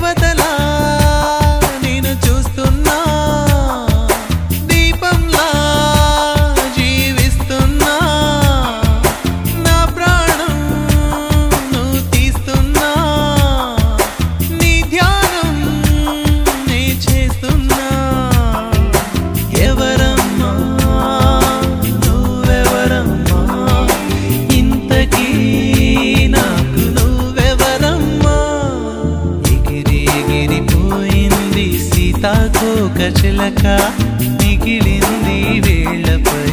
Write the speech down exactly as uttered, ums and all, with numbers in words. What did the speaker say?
దేవతలా నేను చూస్తున్నా దీపంలా జీవిస్తున్నా నా ప్రాణం నువ్వు తీస్తున్నా నీ ధ్యానం నే చేస్తున్నా ఎవరమ్మా నువ్వెవరమ్మా ఇంతకీ నాకు నువ్వెవరమ్మా ఎగిరి ఎగిరిపోయింది సీతాకోక చిలక మిగిలింది వేళ్ళపై